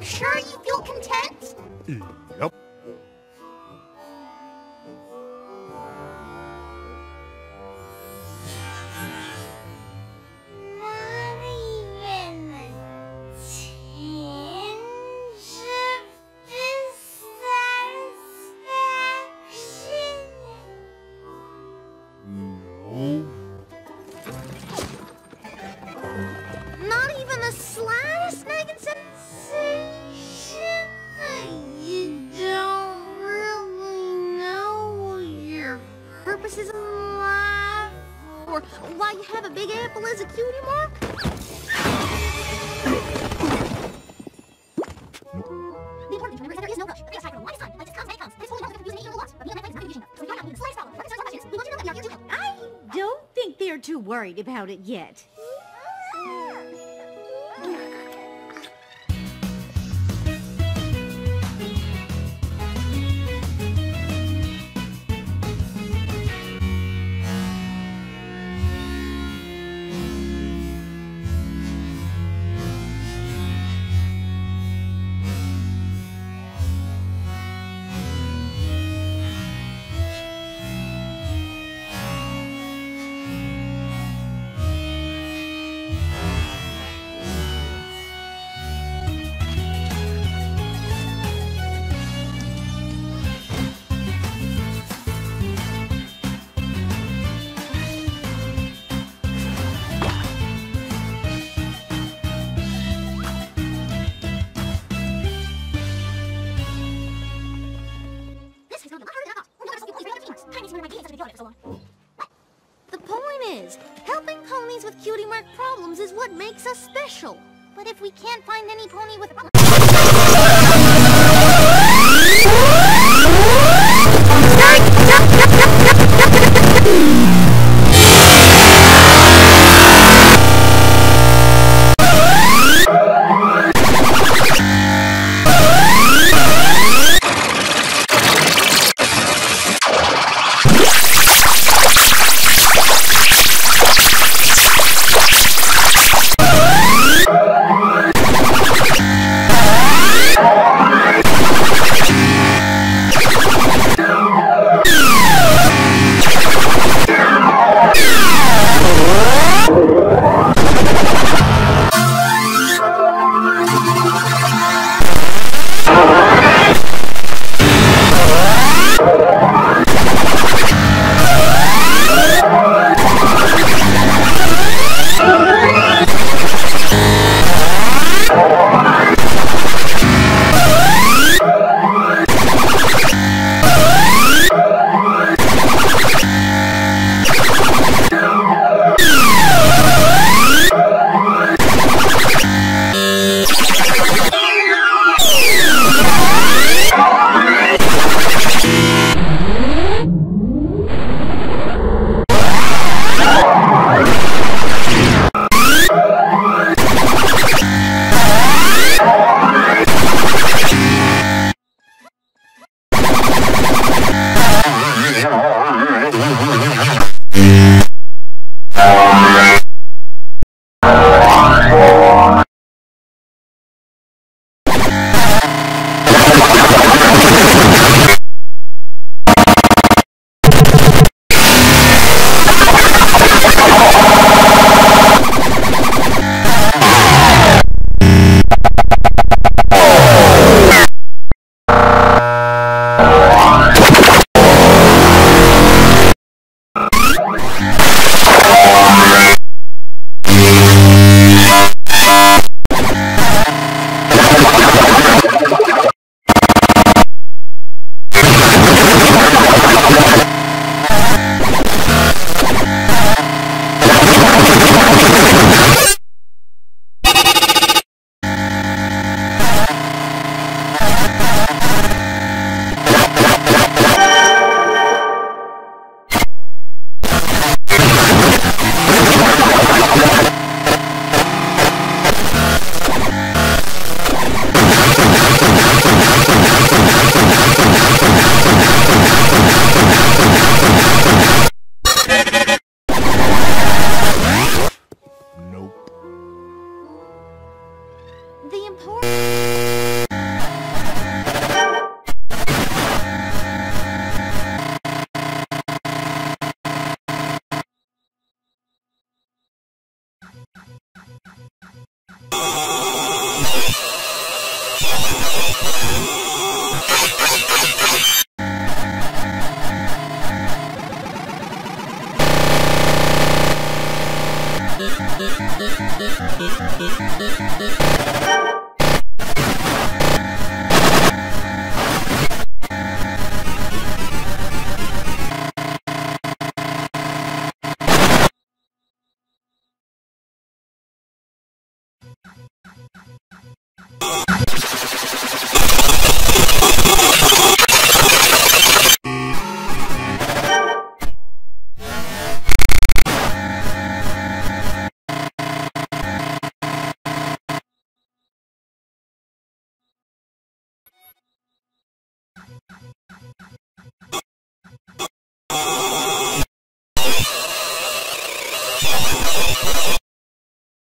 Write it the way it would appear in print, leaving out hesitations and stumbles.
sure you feel content? Yep. Not even a tinge of dissatisfaction. No. Not even the slightest nagging sensation that you don't really know what your purpose is in life, or why you have a big apple as a cutie mark? The important thing to remember is that there is no rush. Bring us time for the longest time. Like this comes and it comes. This whole help confusing 8-year-old lots, but me and my friends are not using them. So if you're not having the slightest problem, records questions, we want you to know that we are here to help. I don't think they're too worried about it yet. The point is, helping ponies with cutie mark problems is what makes us special. But if we can't find any pony with a problem,